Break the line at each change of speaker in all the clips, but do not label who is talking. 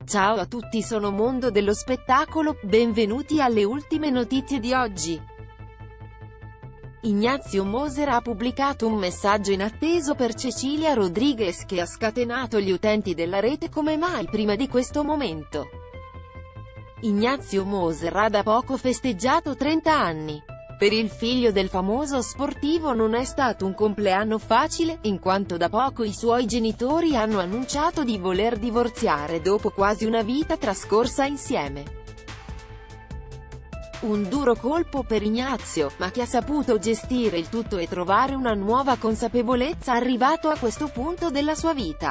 Ciao a tutti, sono Mondo dello Spettacolo, benvenuti alle ultime notizie di oggi. Ignazio Moser ha pubblicato un messaggio inatteso per Cecilia Rodriguez che ha scatenato gli utenti della rete come mai prima di questo momento. Ignazio Moser ha da poco festeggiato 30 anni. Per il figlio del famoso sportivo non è stato un compleanno facile, in quanto da poco i suoi genitori hanno annunciato di voler divorziare dopo quasi una vita trascorsa insieme. Un duro colpo per Ignazio, ma che ha saputo gestire il tutto e trovare una nuova consapevolezza arrivato a questo punto della sua vita.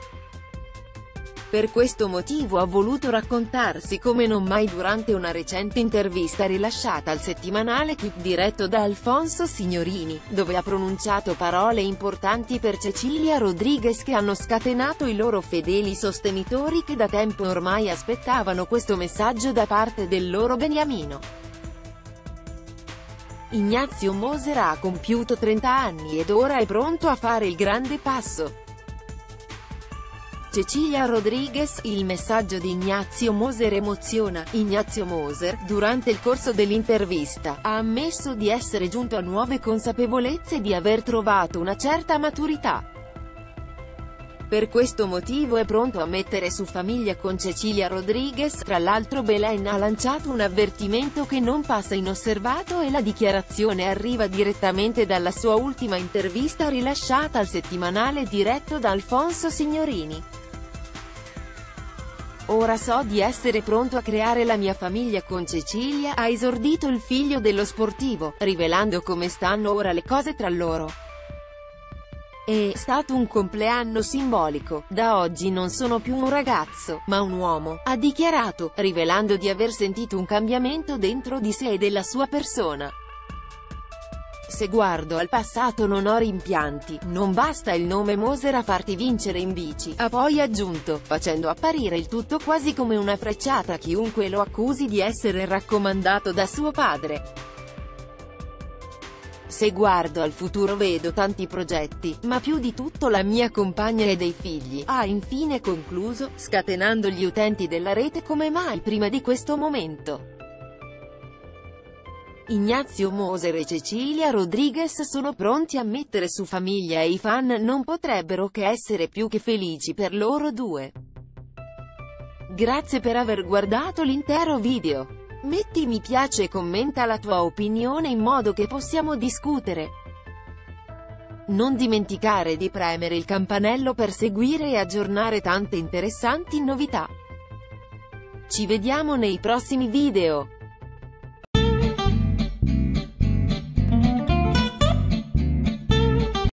Per questo motivo ha voluto raccontarsi come non mai durante una recente intervista rilasciata al settimanale Clip diretto da Alfonso Signorini, dove ha pronunciato parole importanti per Cecilia Rodriguez che hanno scatenato i loro fedeli sostenitori che da tempo ormai aspettavano questo messaggio da parte del loro beniamino. Ignazio Moser ha compiuto 30 anni ed ora è pronto a fare il grande passo. Cecilia Rodriguez, il messaggio di Ignazio Moser emoziona. Ignazio Moser, durante il corso dell'intervista, ha ammesso di essere giunto a nuove consapevolezze e di aver trovato una certa maturità. Per questo motivo è pronto a mettere su famiglia con Cecilia Rodriguez. Tra l'altro Belen ha lanciato un avvertimento che non passa inosservato e la dichiarazione arriva direttamente dalla sua ultima intervista rilasciata al settimanale diretto da Alfonso Signorini. Ora so di essere pronto a creare la mia famiglia con Cecilia, ha esordito il figlio dello sportivo, rivelando come stanno ora le cose tra loro. È stato un compleanno simbolico, da oggi non sono più un ragazzo, ma un uomo, ha dichiarato, rivelando di aver sentito un cambiamento dentro di sé e della sua persona. Se guardo al passato non ho rimpianti, non basta il nome Moser a farti vincere in bici, ha poi aggiunto, facendo apparire il tutto quasi come una frecciata a chiunque lo accusi di essere raccomandato da suo padre. Se guardo al futuro vedo tanti progetti, ma più di tutto la mia compagna e dei figli, ha infine concluso, scatenando gli utenti della rete come mai prima di questo momento. Ignazio Moser e Cecilia Rodriguez sono pronti a mettere su famiglia e i fan non potrebbero che essere più che felici per loro due. Grazie per aver guardato l'intero video. Metti mi piace e commenta la tua opinione in modo che possiamo discutere. Non dimenticare di premere il campanello per seguire e aggiornare tante interessanti novità. Ci vediamo nei prossimi video.